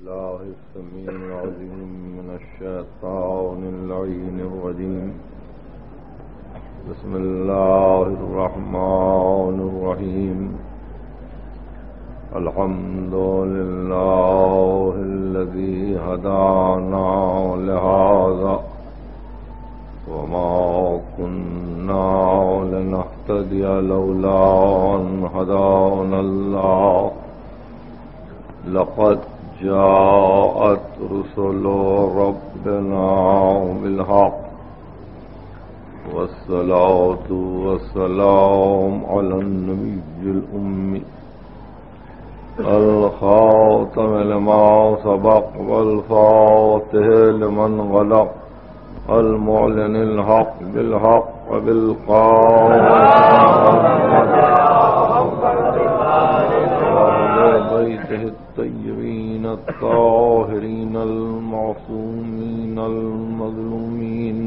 الله السميع العليم من الشيطان اللعين الرجيم. بسم الله الرحمن الرحيم. الحمد لله الذي هدانا لهذا وما كنا لنهتدي لولا أن هدانا الله. لقد جاءت رسل ربنا بالحق والصلاة والسلام على النبي الأمي الخاتم لما سبق والفاتح لمن غلق المعلن الحق بالحق وبالقول بيته الطيبين الطاهرين المعصومين المظلومين.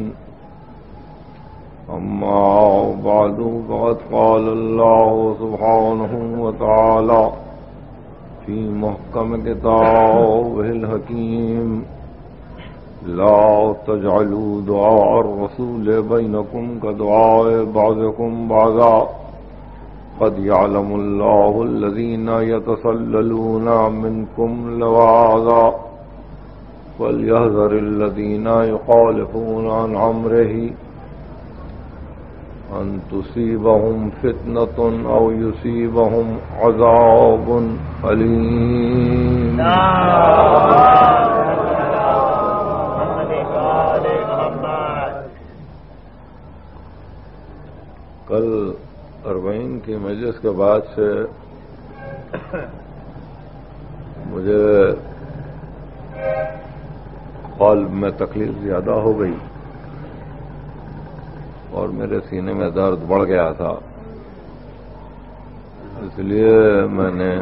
أما بعد فقد قال الله سبحانه وتعالى في محكم كتابه الحكيم: لا تجعلوا دعاء الرسول بينكم كدعاء بعضكم بعضا قد يعلم الله الذين يتسللون منكم لواذا فليحذر الذين يخالفون عن أمره أن تصيبهم فتنة أو يصيبهم عذاب أليم. کل اربعین کی مجلس کے بعد سے مجھے قلب میں تکلیف زیادہ ہو گئی اور میرے سینے میں درد بڑھ گیا تھا. اس لیے میں نے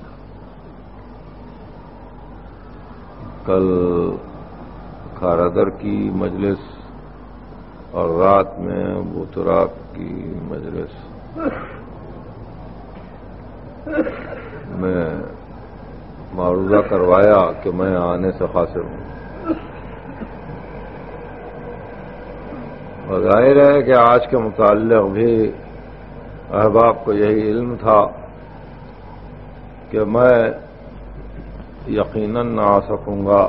کل کھارادر کی مجلس اور رات میں بوتراک کی مجلس میں معروضہ کروایا کہ میں آنے سے قاصر ہوں. اور ظاہر ہے کہ آج کے متعلق بھی احباب کو یہی علم تھا کہ میں یقیناً نہ آ سکوں گا،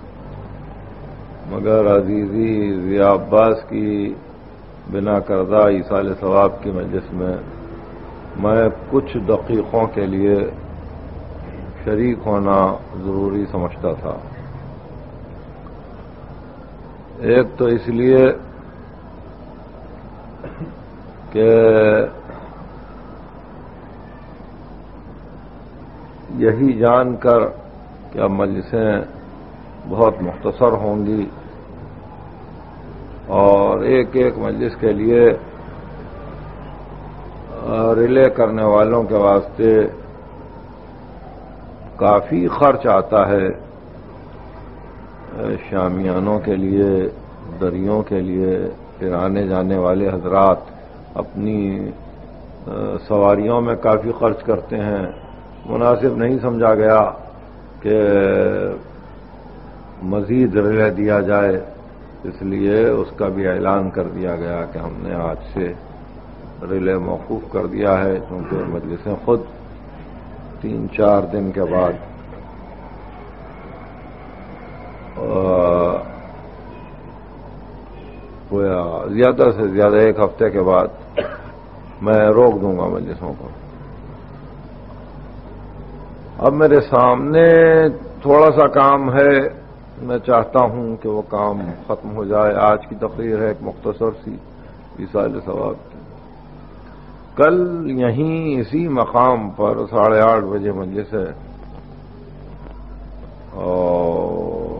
مگر عزیزی ضیاء عباس کی بنا کردہ ایصال ثواب کی مجلس میں میں کچھ دقیقوں کے لیے شریک ہونا ضروری سمجھتا تھا. ایک تو اس لیے کہ یہی جان کر کہ اب مجلسیں بہت مختصر ہوں گی اور ایک ایک مجلس کے لیے ریلے کرنے والوں کے واسطے کافی خرچ آتا ہے، شامیانوں کے لیے، دریوں کے لیے، پھر آنے جانے والے حضرات اپنی سواریوں میں کافی خرچ کرتے ہیں. مناسب نہیں سمجھا گیا کہ مزید ریلے دیا جائے، اس لیے اس کا بھی اعلان کر دیا گیا کہ ہم نے آج سے ریلے موقوف کر دیا ہے، کیونکہ مجلسیں خود 3-4 دن کے بعد زیادہ سے زیادہ 1 ہفتے کے بعد میں روک دوں گا مجلسوں کو. اب میرے سامنے تھوڑا سا کام ہے، میں چاہتا ہوں کہ وہ کام ختم ہو جائے. آج کی تقریر ہے ایک مختصر سی ایصال ثواب کی. کل یہیں اسی مقام پر 8:30 بجے مجلس ہے اور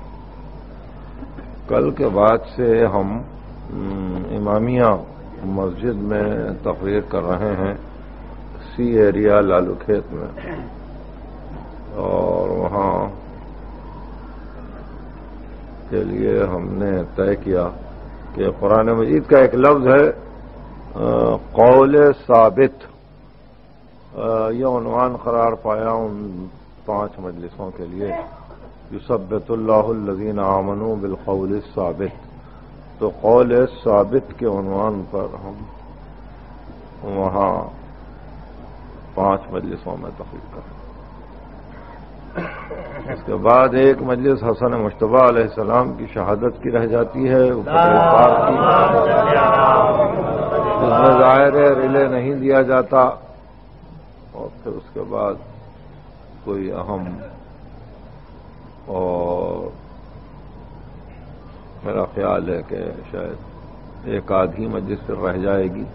کل کے بعد سے ہم امامیہ مسجد میں تقریر کر رہے ہیں سی ایریا لالو کھیت میں، اور وہاں کے لیے ہم نے طے کیا کہ قرآن مجید کا ایک لفظ ہے قول ثابت، یہ عنوان قرار پایا ان 5 مجلسوں کے لیے یثبت اللہ الذین آمنوا بالقول الثابت، تو قول ثابت کے عنوان پر ہم وہاں 5 مجلسوں میں تقریر کریں۔ اس کے بعد ایک مجلس حسن مجتبیٰ علیہ السلام کی شہادت کی رہ جاتی ہے، پاک کی، جس میں ظاہر ہے ریلے نہیں دیا جاتا، اور پھر اس کے بعد کوئی اہم اور میرا خیال ہے کہ شاید ایک آدھی مجلس پھر رہ جائے گی۔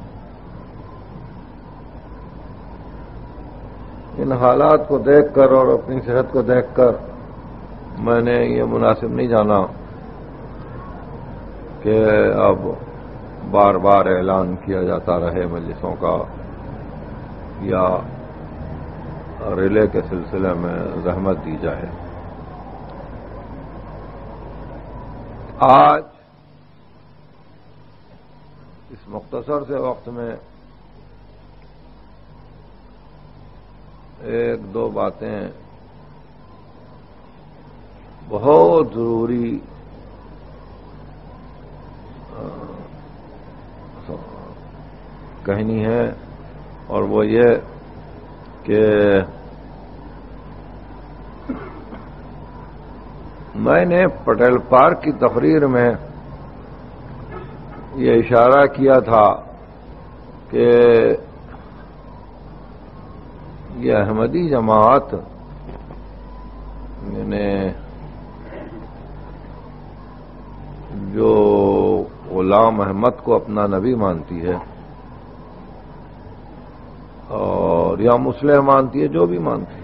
ان حالات کو دیکھ کر اور اپنی صحت کو دیکھ کر میں نے یہ مناسب نہیں جانا کہ اب بار بار اعلان کیا جاتا رہے مجلسوں کا یا ریلے کے سلسلے میں زحمت دی جائے۔ آج اس مختصر سے وقت میں ایک دو باتیں بہت ضروری کہنی ہے، اور وہ یہ کہ میں نے پٹیل پارک کی تقریر میں یہ اشارہ کیا تھا کہ یہ احمدی جماعت یعنی جو غلام احمد کو اپنا نبی مانتی ہے اور یا مسلح مانتی ہے، جو بھی مانتی ہے،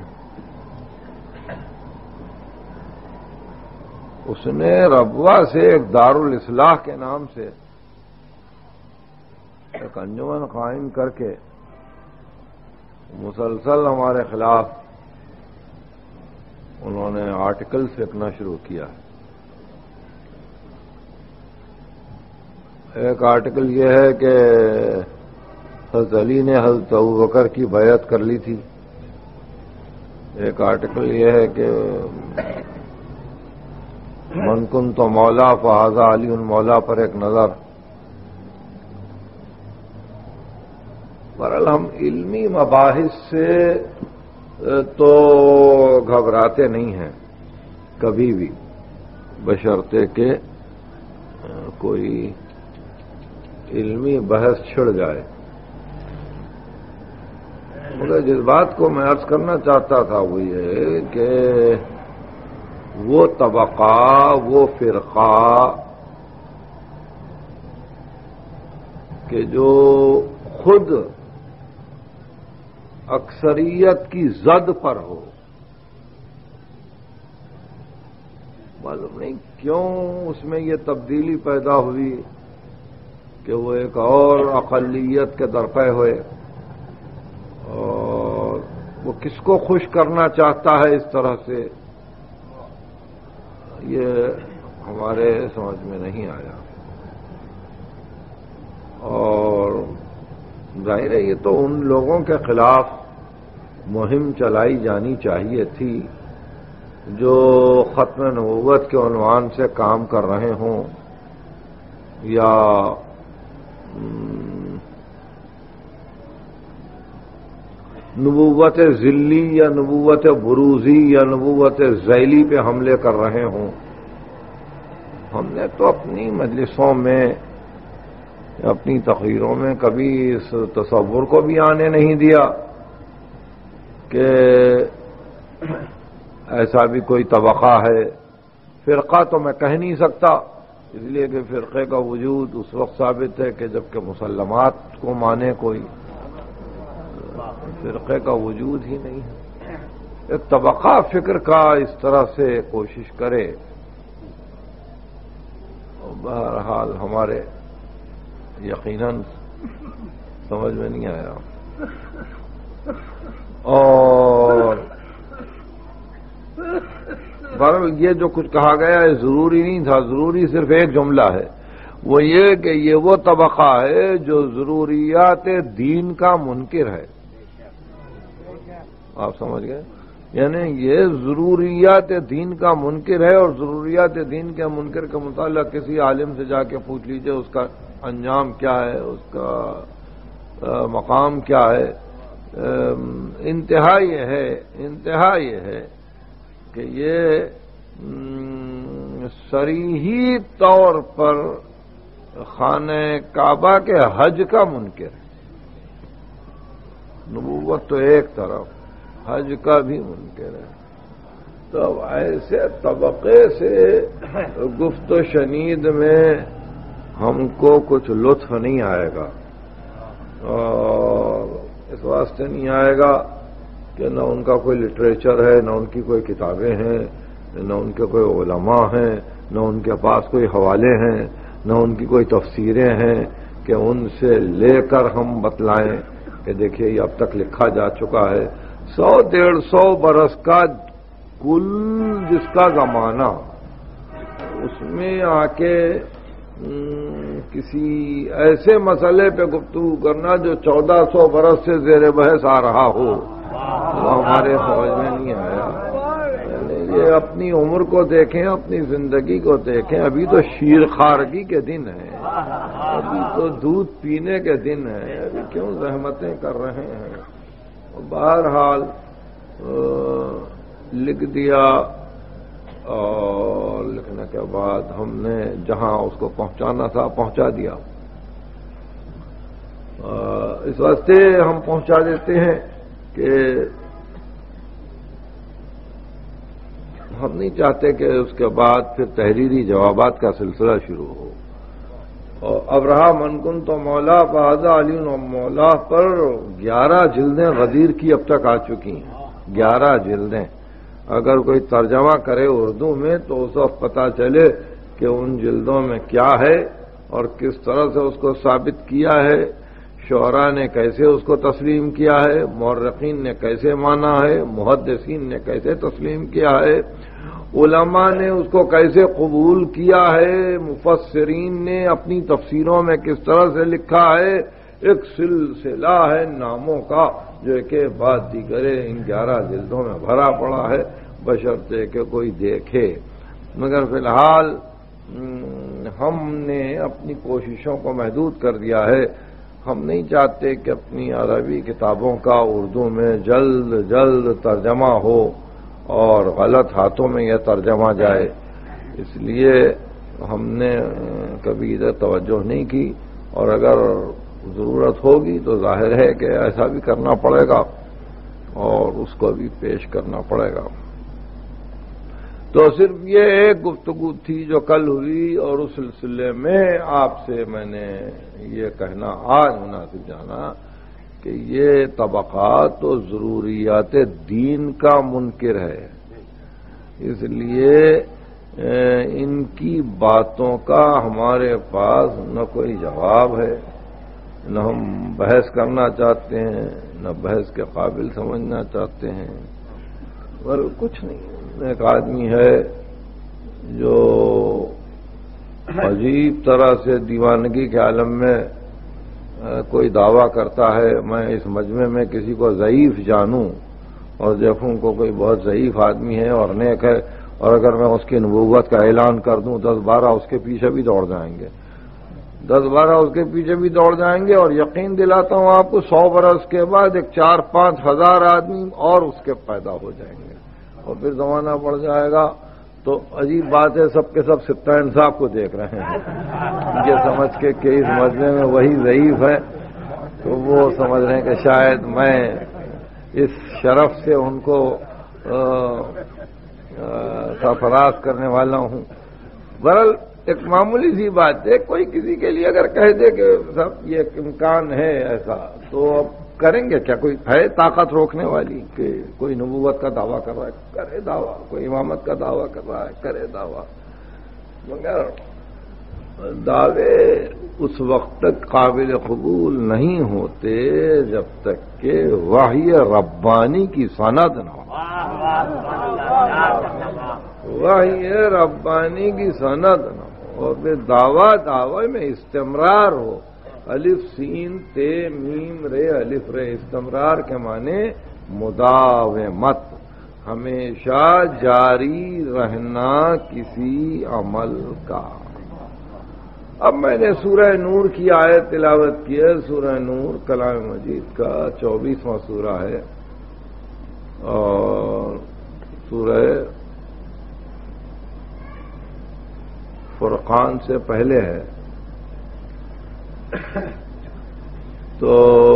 اس نے ربوہ سے ایک دارالاصلاح کے نام سے ایک انجمن قائم کر کے مسلسل ہمارے خلاف انہوں نے آرٹیکل پھینکنا شروع کیا۔ ایک آرٹیکل یہ ہے کہ حضرت علی نے حضرت ابوبکر کی بیعت کر لی تھی، ایک آرٹیکل یہ ہے کہ من کنت مولا فہذا علی مولا پر ایک نظر۔ بہرحال ہم علمی مباحث سے تو گھبراتے نہیں ہیں کبھی بھی، بشرطے کہ کوئی علمی بحث چھڑ جائے۔ مگر جس بات کو میں عرض کرنا چاہتا تھا وہ یہ کہ وہ طبقہ، وہ فرقہ کہ جو خود اکثریت کی زد پر ہو، معلوم نہیں کیوں اس میں یہ تبدیلی پیدا ہوئی کہ وہ ایک اور اقلیت کے درپے ہوئے، اور وہ کس کو خوش کرنا چاہتا ہے اس طرح سے، یہ ہمارے سمجھ میں نہیں آیا۔ اور ظاہر ہے یہ تو ان لوگوں کے خلاف مہم چلائی جانی چاہیے تھی جو ختم نبوت کے عنوان سے کام کر رہے ہوں، یا نبوت ذلی یا نبوت بروزی یا نبوت ذیلی پہ حملے کر رہے ہوں۔ ہم نے تو اپنی مجلسوں میں، اپنی تقریروں میں کبھی اس تصور کو بھی آنے نہیں دیا کہ ایسا بھی کوئی طبقہ ہے۔ فرقہ تو میں کہہ نہیں سکتا، اس لیے کہ فرقے کا وجود اس وقت ثابت ہے کہ جب کہ مسلمات کو مانے کوئی، فرقے کا وجود ہی نہیں ہے۔ ایک طبقہ فکر کا اس طرح سے کوشش کرے، بہرحال ہمارے یقیناً سمجھ میں نہیں آیا۔ اور بہرحال یہ جو کچھ کہا گیا ہے ضروری نہیں تھا، ضروری صرف ایک جملہ ہے، وہ یہ کہ یہ وہ طبقہ ہے جو ضروریات دین کا منکر ہے۔ آپ سمجھ گئے؟ یعنی یہ ضروریات دین کا منکر ہے، اور ضروریات دین کے منکر کا مطالعہ کسی عالم سے جا کے پوچھ لیجئے اس کا انجام کیا ہے، اس کا مقام کیا ہے۔ انتہا یہ ہے کہ یہ صریحی طور پر خانہ کعبہ کے حج کا منکر ہے۔ نبوت تو ایک طرف، حج کا بھی منکر ہے۔ تو ایسے طبقے سے گفت و شنید میں ہم کو کچھ لطف نہیں آئے گا، اور اس واسطے نہیں آئے گا کہ نہ ان کا کوئی لٹریچر ہے، نہ ان کی کوئی کتابیں ہیں، نہ ان کے کوئی علماء ہیں، نہ ان کے پاس کوئی حوالے ہیں، نہ ان کی کوئی تفسیریں ہیں کہ ان سے لے کر ہم بتلائیں کہ دیکھیے یہ اب تک لکھا جا چکا ہے۔ 100-150 برس کا کل جس کا زمانہ، اس میں آ کے کسی ایسے مسئلے پہ گفتگو کرنا جو 1400 برس سے زیر بحث آ رہا ہو، وہ ہمارے سمجھ میں نہیں آیا۔ یہ اپنی عمر کو دیکھیں، اپنی زندگی کو دیکھیں۔ ابھی تو شیر خارگی کے دن ہیں، ابھی تو دودھ پینے کے دن ہیں، ابھی کیوں زحمتیں کر رہے ہیں؟ بہرحال لکھ دیا، اور لکھنے کے بعد ہم نے جہاں اس کو پہنچانا تھا پہنچا دیا۔ اس واسطے ہم پہنچا دیتے ہیں کہ ہم نہیں چاہتے کہ اس کے بعد پھر تحریری جوابات کا سلسلہ شروع ہو۔ اور اب رہا منکن تو مولا فہذا علی و مولا پر 11 جلدیں غدیر کی اب تک آ چکی ہیں۔ 11 جلدیں اگر کوئی ترجمہ کرے اردو میں تو اس وقت پتہ چلے کہ ان جلدوں میں کیا ہے اور کس طرح سے اس کو ثابت کیا ہے، شعراء نے کیسے اس کو تسلیم کیا ہے، مورخین نے کیسے مانا ہے، محدثین نے کیسے تسلیم کیا ہے، علماء نے اس کو کیسے قبول کیا ہے، مفسرین نے اپنی تفسیروں میں کس طرح سے لکھا ہے۔ ایک سلسلہ ہے ناموں کا جو ایک بعد دیگرے ان 11 جلدوں میں بھرا پڑا ہے، بشرطے کہ کوئی دیکھے۔ مگر فی الحال ہم نے اپنی کوششوں کو محدود کر دیا ہے۔ ہم نہیں چاہتے کہ اپنی عربی کتابوں کا اردو میں جلد ترجمہ ہو اور غلط ہاتھوں میں یہ ترجمہ جائے، اس لیے ہم نے کبھی ادھر توجہ نہیں کی، اور اگر ضرورت ہوگی تو ظاہر ہے کہ ایسا بھی کرنا پڑے گا اور اس کو بھی پیش کرنا پڑے گا۔ تو صرف یہ ایک گفتگو تھی جو کل ہوئی، اور اس سلسلے میں آپ سے میں نے یہ کہنا آج مناسب جانا کہ یہ طبقات و ضروریات دین کا منکر ہے، اس لیے ان کی باتوں کا ہمارے پاس نہ کوئی جواب ہے، نہ ہم بحث کرنا چاہتے ہیں، نہ بحث کے قابل سمجھنا چاہتے ہیں، اور کچھ نہیں۔ ایک آدمی ہے جو عجیب طرح سے دیوانگی کے عالم میں کوئی دعویٰ کرتا ہے، میں اس مجمع میں کسی کو ضعیف جانوں اور دیکھوں کو کوئی بہت ضعیف آدمی ہے اور نیک ہے، اور اگر میں اس کی نبوت کا اعلان کر دوں 10-12 اس کے پیچھے بھی دوڑ جائیں گے، 10-12 اس کے پیچھے بھی دوڑ جائیں گے، اور یقین دلاتا ہوں آپ کو 100 برس کے بعد 4-5 ہزار آدمی اور اس کے پیدا ہو جائیں گے، اور پھر زمانہ بڑھ جائے گا۔ تو عجیب بات ہے، سب کے سب سپتان صاحب کو دیکھ رہے ہیں، یہ سمجھ کے کہ اس مجمع میں وہی ضعیف ہے، تو وہ سمجھ رہے ہیں کہ شاید میں اس شرف سے ان کو سرفراز کرنے والا ہوں۔ بہرحال ایک معمولی سی بات ہے، کوئی کسی کے لیے اگر کہہ دے کہ صاحب یہ امکان ہے ایسا، تو اب کریں گے کیا؟ کوئی ہے طاقت روکنے والی کہ کوئی نبوت کا دعویٰ کر رہا ہے کرے دعویٰ، کوئی امامت کا دعویٰ کر رہا ہے کرے دعویٰ، مگر دعوے اس وقت تک قابل قبول نہیں ہوتے جب تک کہ وحی ربانی کی سند نہ ہو۔ وحی ربانی کی سند نہ ہو، اور پھر دعوی میں استمرار ہو۔ الف سین تے میم رے الف رے، استمرار کے معنی مداومت، ہمیشہ جاری رہنا کسی عمل کا۔ اب میں نے سورہ نور کی آیت تلاوت کی ہے۔ سورہ نور کلام مجید کا 24واں سورہ ہے اور سورہ فرقان سے پہلے ہے۔ تو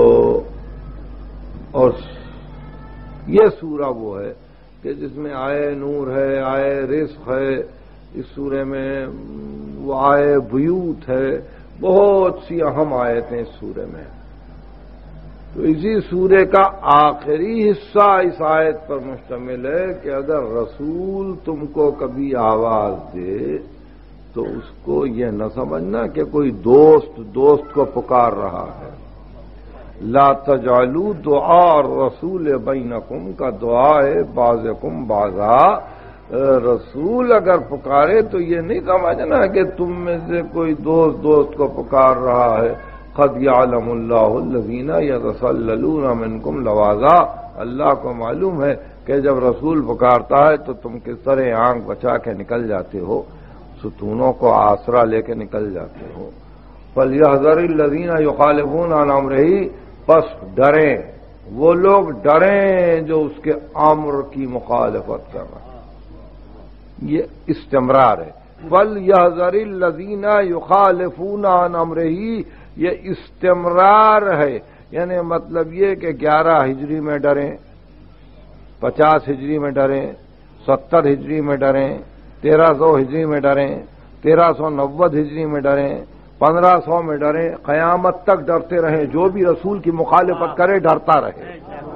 اور یہ سورہ وہ ہے کہ جس میں آئے نور ہے، آئے رزق ہے، اس سورے میں وہ آئے بیوت ہے، بہت سی اہم آیتیں اس سورے میں۔ تو اسی سورے کا آخری حصہ اس آیت پر مشتمل ہے کہ اگر رسول تم کو کبھی آواز دے تو اس کو یہ نہ سمجھنا کہ کوئی دوست کو پکار رہا ہے۔ لا تجعلوا دعاء الرسول بینکم کا دعائے بعضکم بعضا، رسول اگر پکارے تو یہ نہیں سمجھنا کہ تم میں سے کوئی دوست کو پکار رہا ہے۔ قد یعلم اللہ الذین یتسللون منکم لواذا، اللہ کو معلوم ہے کہ جب رسول پکارتا ہے تو تم کس طرح آنکھ بچا کے نکل جاتے ہو، ستونوں کو آسرا لے کے نکل جاتے ہو۔ فَلْيَحْذَرِ الَّذِينَ يُخَالِفُونَ عَنْ أَمْرِهِ، پس ڈریں وہ لوگ، ڈریں جو اس کے امر کی مخالفت کر رہے ہیں۔ یہ استمرار ہے۔ فَلْيَحْذَرِ الَّذِينَ يُخَالِفُونَ عَنْ أَمْرِهِ، یہ استمرار ہے، یعنی مطلب یہ کہ 11 ہجری میں ڈریں، 50 ہجری میں ڈریں، 70 ہجری میں ڈریں، 1300 ہجری میں ڈریں، 1390 ہجری میں ڈریں، 1500 میں ڈریں، قیامت تک ڈرتے رہیں۔ جو بھی رسول کی مخالفت کرے ڈرتا رہے۔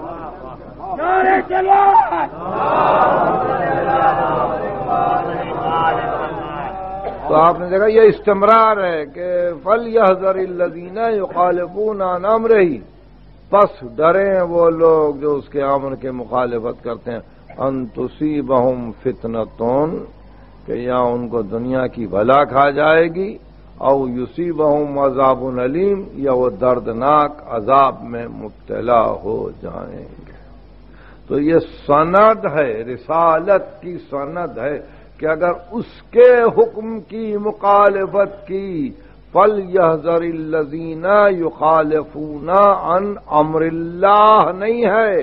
تو آپ نے دیکھا یہ استمرار ہے کہ فَلْيَحْذَرِ الَّذِينَ يُخَالِفُونَ عَنْ أَمْرِهِ، پس ڈریں وہ لوگ جو اس کے امر کے مخالفت کرتے ہیں، أَن تُصِيبَهُمْ فِتْنَةٌ، کہ یا ان کو دنیا کی بلا کھا جائے گی، او یصیبہم عذاب علیم، یا وہ دردناک عذاب میں مبتلا ہو جائیں گے۔ تو یہ سند ہے، رسالت کی سند ہے کہ اگر اس کے حکم کی مخالفت کی، فَلْيَحْذَرِ الَّذِينَ يُخَالِفُونَ عَنْ أَمْرِ اللَّهِ نہیں ہے،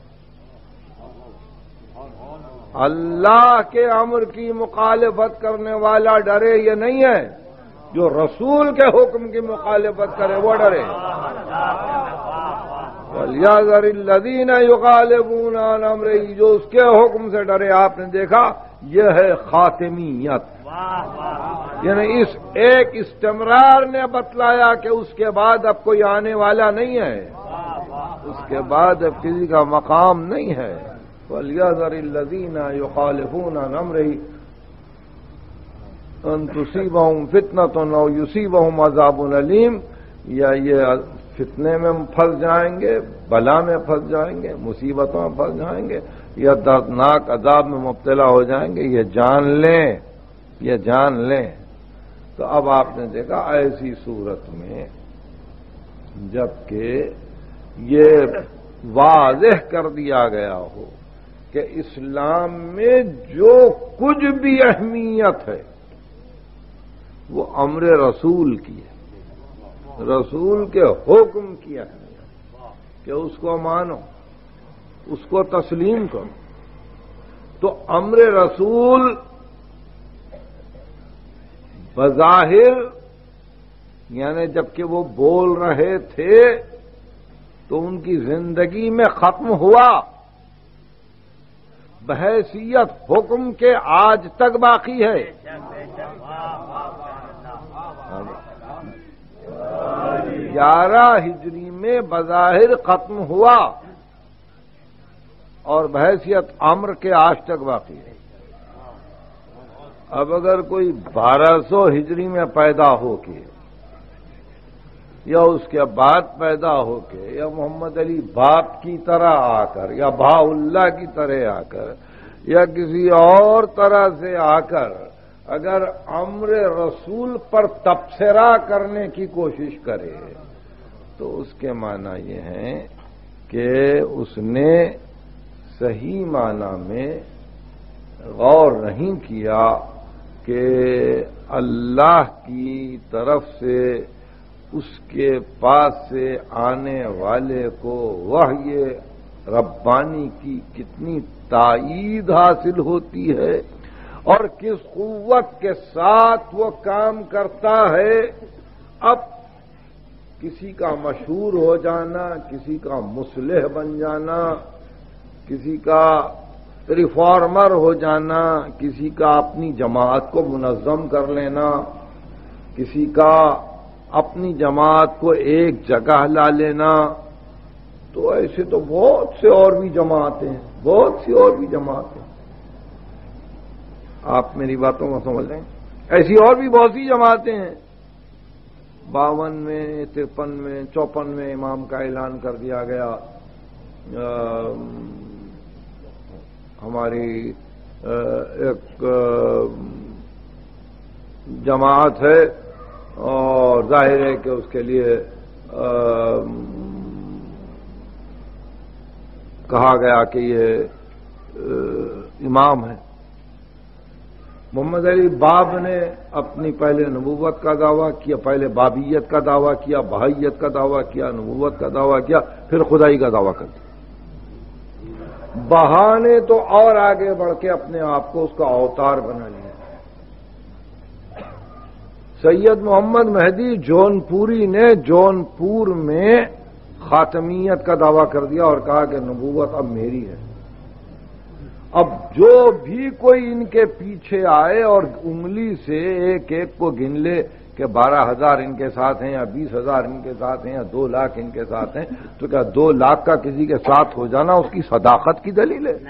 اللہ کے امر کی مخالفت کرنے والا ڈرے یہ نہیں ہے، جو رسول کے حکم کی مخالفت کرے وہ ڈرے۔ وَلْيَحْذَرِ الَّذِينَ يُخَالِفُونَ عَنْ أَمْرِهِ، جو اس کے حکم سے ڈرے۔ آپ نے دیکھا یہ ہے خاتمیت، یعنی اس ایک استمرار نے بتلایا کہ اس کے بعد اب کوئی آنے والا نہیں ہے، اس کے بعد اب کسی کا مقام نہیں ہے۔ وَلْيَحْذَرِ الَّذِينَ يُخَالِفُونَ عَنْ أَمْرِهِ أَن تُصِيبَهُمْ فِتْنَةٌ أَوْ يُصِيبَهُمْ عَذَابٌ أَلِيمٌ، یا یہ فتنے میں پھنس جائیں گے، بلا میں پھنس جائیں گے، مصیبتوں میں پھنس جائیں گے، یا دردناک عذاب میں مبتلا ہو جائیں گے، یہ جان لیں، یہ جان لیں۔ تو اب آپ نے دیکھا ایسی صورت میں جبکہ یہ واضح کر دیا گیا ہو کہ اسلام میں جو کچھ بھی اہمیت ہے وہ امر رسول کی ہے، رسول کے حکم کی اہمیت کہ اس کو مانو، اس کو تسلیم کرو۔ تو امر رسول بظاہر یعنی جبکہ وہ بول رہے تھے تو ان کی زندگی میں ختم ہوا، بحیثیت حکم کے آج تک باقی ہے۔ 11 ہجری میں بظاہر ختم ہوا اور بحیثیت امر کے آج تک باقی ہے۔ اب اگر کوئی 1200 ہجری میں پیدا ہو کے یا اس کے بعد پیدا ہو کے یا محمد علی باپ کی طرح آ کر یا بہا اللہ کی طرح آ کر یا کسی اور طرح سے آ کر اگر امر رسول پر تبصرہ کرنے کی کوشش کرے تو اس کے معنی یہ ہے کہ اس نے صحیح معنی میں غور نہیں کیا کہ اللہ کی طرف سے اس کے پاس سے آنے والے کو وحی ربانی کی کتنی تائید حاصل ہوتی ہے اور کس قوت کے ساتھ وہ کام کرتا ہے۔ اب کسی کا مشہور ہو جانا، کسی کا مصلح بن جانا، کسی کا ریفارمر ہو جانا، کسی کا اپنی جماعت کو منظم کر لینا، کسی کا اپنی جماعت کو ایک جگہ لا لینا، تو ایسے تو بہت سے اور بھی جماعتیں ہیں، بہت سی اور بھی جماعتیں۔ آپ میری باتوں کو سمجھ لیں، ایسی اور بھی بہت سی جماعتیں ہیں۔ 52 میں، 53 میں، 54 میں امام کا اعلان کر دیا گیا۔ ہماری ایک جماعت ہے اور ظاہر ہے کہ اس کے لیے کہا گیا کہ یہ امام ہے۔ محمد علی باب نے اپنی پہلے نبوت کا دعویٰ کیا، پہلے بابیت کا دعویٰ کیا، بہائیت کا دعویٰ کیا، نبوت کا دعویٰ کیا، پھر خدائی کا دعویٰ کر دیا۔ بہانے تو اور آگے بڑھ کے اپنے آپ کو اس کا اوتار بنا لیا۔ سید محمد مہدی جونپوری نے جونپور میں خاتمیت کا دعویٰ کر دیا اور کہا کہ نبوت اب میری ہے۔ اب جو بھی کوئی ان کے پیچھے آئے اور انگلی سے ایک ایک کو گن لے کہ 12,000 ان کے ساتھ ہیں یا 20,000 ان کے ساتھ ہیں یا 2 لاکھ ان کے ساتھ ہیں، تو کیا 2 لاکھ کا کسی کے ساتھ ہو جانا اس کی صداقت کی دلیل ہے؟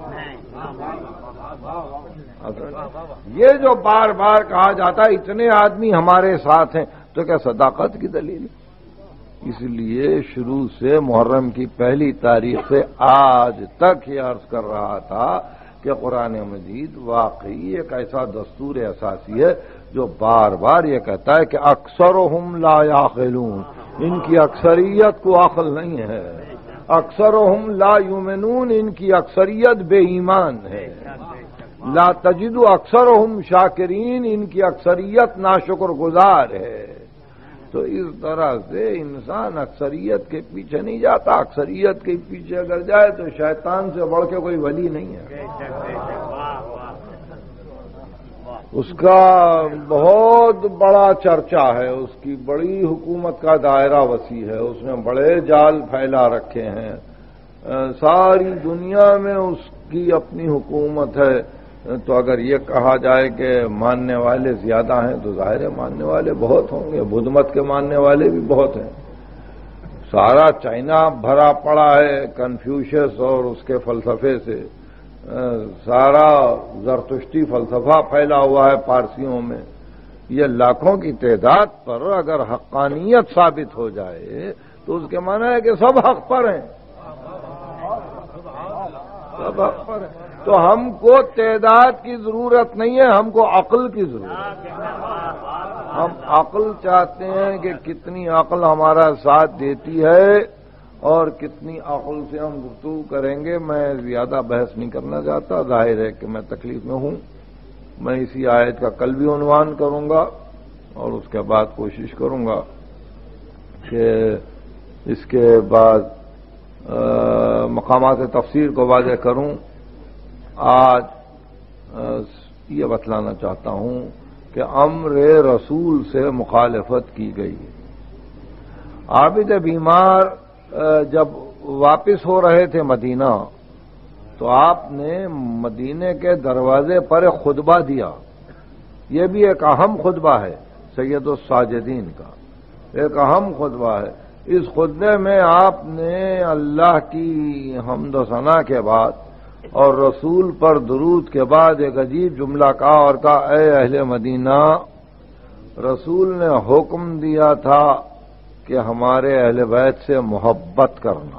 یہ جو بار بار کہا جاتا ہے اتنے آدمی ہمارے ساتھ ہیں، تو کیا صداقت کی دلیل ہے؟ اس لیے شروع سے محرم کی پہلی تاریخ سے آج تک یہ عرض کر رہا تھا کہ قرآن مجید واقعی ایک ایسا دستور اساسی ہے جو بار بار یہ کہتا ہے کہ اکثرهم لا یعقلون، ان کی اکثریت کو عقل نہیں ہے، اکثرهم لا یؤمنون، ان کی اکثریت بے ایمان ہے، لا تجد اکثرهم شاکرین، ان کی اکثریت ناشکر گزار ہے۔ تو اس طرح سے انسان اکثریت کے پیچھے نہیں جاتا، اکثریت کے پیچھے اگر جائے تو شیطان سے بڑھ کے کوئی ولی نہیں ہے۔ اس کا بہت بڑا چرچا ہے، اس کی بڑی حکومت کا دائرہ وسیع ہے، اس نے بڑے جال پھیلا رکھے ہیں، ساری دنیا میں اس کی اپنی حکومت ہے۔ تو اگر یہ کہا جائے کہ ماننے والے زیادہ ہیں تو ظاہر ہے ماننے والے بہت ہوں گے، بدھ مت کے ماننے والے بھی بہت ہیں۔ سارا چائنا بھرا پڑا ہے کنفیوشس اور اس کے فلسفے سے، سارا زرتشتی فلسفہ پھیلا ہوا ہے پارسیوں میں۔ یہ لاکھوں کی تعداد پر اگر حقانیت ثابت ہو جائے تو اس کے معنی ہے کہ سب حق پر ہیں، سب حق پر ہیں۔ تو ہم کو تعداد کی ضرورت نہیں ہے، ہم کو عقل کی ضرورت ہے۔ ہم عقل چاہتے ہیں کہ کتنی عقل ہمارا ساتھ دیتی ہے اور کتنی عقل سے ہم گفتگو کریں گے۔ میں زیادہ بحث نہیں کرنا چاہتا، ظاہر ہے کہ میں تکلیف میں ہوں۔ میں اسی آیت کا کل بھی عنوان کروں گا اور اس کے بعد کوشش کروں گا کہ اس کے بعد مقامات تفسیر کو واضح کروں۔ آج یہ بتلانا چاہتا ہوں کہ امر رسول سے مخالفت کی گئی۔ عابد بیمار جب واپس ہو رہے تھے مدینہ تو آپ نے مدینے کے دروازے پر ایک خطبہ دیا۔ یہ بھی ایک اہم خطبہ ہے سید الساجدین کا، ایک اہم خطبہ ہے۔ اس خطبے میں آپ نے اللہ کی حمد و ثنا کے بعد اور رسول پر درود کے بعد ایک عجیب جملہ کہا اور کہا، اے اہل مدینہ، رسول نے حکم دیا تھا کہ ہمارے اہل بیت سے محبت کرنا،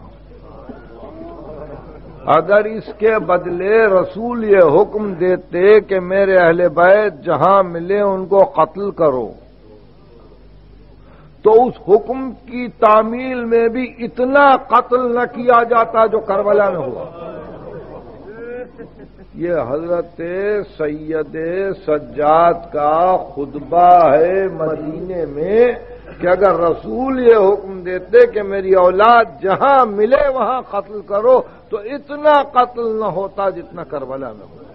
اگر اس کے بدلے رسول یہ حکم دیتے کہ میرے اہل بیت جہاں ملے ان کو قتل کرو، تو اس حکم کی تعمیل میں بھی اتنا قتل نہ کیا جاتا جو کربلا میں ہوا۔ یہ حضرت سید سجاد کا خطبہ ہے مدینے میں کہ اگر رسول یہ حکم دیتے کہ میری اولاد جہاں ملے وہاں قتل کرو تو اتنا قتل نہ ہوتا جتنا کربلا میں ہوا۔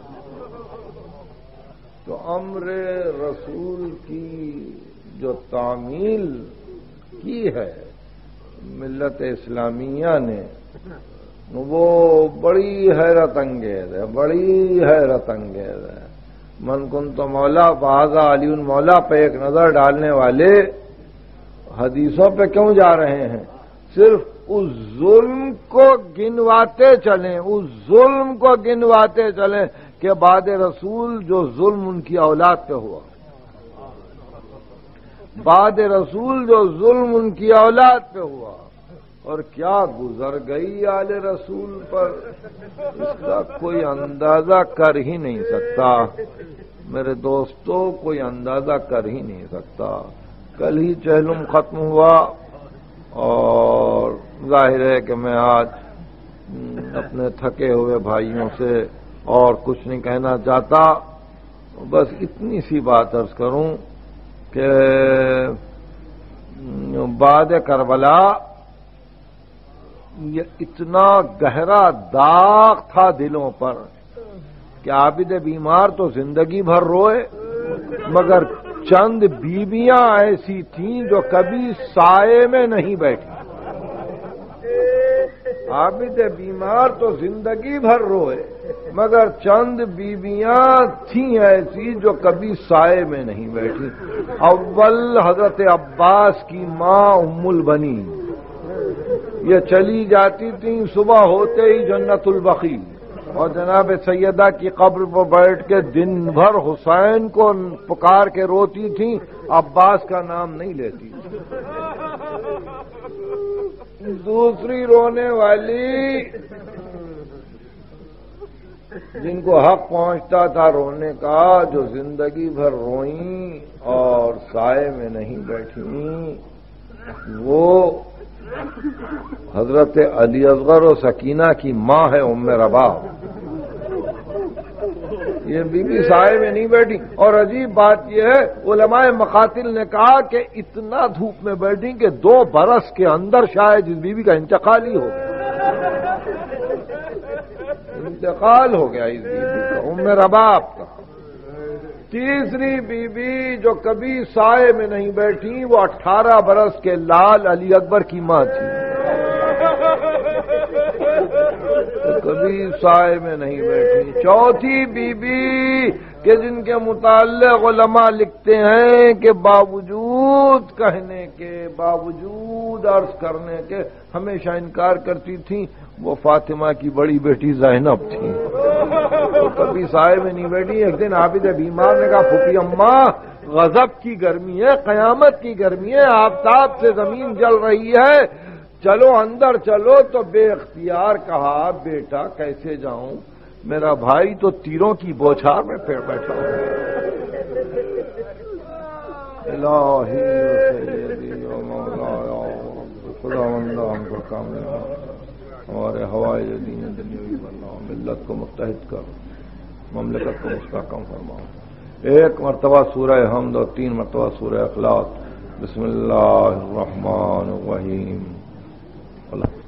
تو امر رسول کی جو تعمیل کی ہے ملت اسلامیہ نے وہ بڑی حیرت انگیز ہے، بڑی حیرت انگیز ہے۔ من کنت مولا فہذا علی مولا پہ ایک نظر ڈالنے والے حدیثوں پہ کیوں جا رہے ہیں؟ صرف اس ظلم کو گنواتے چلیں، اس ظلم کو گنواتے چلیں کہ بعد رسول جو ظلم ان کی اولاد پہ ہوا، بعد رسول جو ظلم ان کی اولاد پہ ہوا، اور کیا گزر گئی آل رسول پر، اس کا کوئی اندازہ کر ہی نہیں سکتا میرے دوستوں، کوئی اندازہ کر ہی نہیں سکتا۔ کل ہی چہلم ختم ہوا اور ظاہر ہے کہ میں آج اپنے تھکے ہوئے بھائیوں سے اور کچھ نہیں کہنا چاہتا، بس اتنی سی بات عرض کروں کہ بعد کربلا یہ اتنا گہرا داغ تھا دلوں پر کہ عابد بیمار تو زندگی بھر روئے، مگر چند بیویاں ایسی تھیں جو کبھی سائے میں نہیں بیٹھی۔ عابد بیمار تو زندگی بھر روئے، مگر چند بیویاں تھیں ایسی جو کبھی سائے میں نہیں بیٹھی۔ اول حضرت عباس کی ماں ام البنین، یہ چلی جاتی تھیں صبح ہوتے ہی جنت البقیع، اور جناب سیدہ کی قبر پر بیٹھ کے دن بھر حسین کو پکار کے روتی تھیں، عباس کا نام نہیں لیتی۔ دوسری رونے والی جن کو حق پہنچتا تھا رونے کا، جو زندگی بھر روئیں اور سائے میں نہیں بیٹھیں، وہ حضرت علی اصغر و سکینہ کی ماں ہے ام رباح۔ یہ بی بی سائے میں نہیں بیٹھی، اور عجیب بات یہ ہے علماء مقاتل نے کہا کہ اتنا دھوپ میں بیٹھی کہ 2 برس کے اندر شاید اس بی بی کا انتقال ہی ہو گیا، انتقال ہو گیا اس بی بی کا، ام رباح کا۔ تیسری بی بی جو کبھی سائے میں نہیں بیٹھی وہ 18 برس کے لال علی اکبر کی ماں تھی، کبھی سائے میں نہیں بیٹھی۔ چوتھی بی بی کہ جن کے متعلق علماء لکھتے ہیں کہ باوجود کہنے کے، باوجود عرض کرنے کے ہمیشہ انکار کرتی تھیں، وہ فاطمہ کی بڑی بیٹی زینب تھی، وہ کبھی سائے میں نہیں بیٹھی۔ ایک دن عابد بیمار نے کہا پھوپھی اماں غضب کی گرمی ہے، قیامت کی گرمی ہے، آفتاب سے زمین جل رہی ہے، چلو اندر چلو۔ تو بے اختیار کہا بیٹا کیسے جاؤں، میرا بھائی تو تیروں کی بوچھار میں پھر بیٹھا ہوں۔ الہی و سیدی و مولایا خداوند ہم کو کامیاب، ہمارے ہوائے دین دنیاوی بناؤ، ملت کو متحد کر، مملکت کو مستحکم فرماؤ۔ 1 مرتبہ سورہ حمد اور 3 مرتبہ سورہ اخلاص۔ بسم اللہ الرحمن الرحیم۔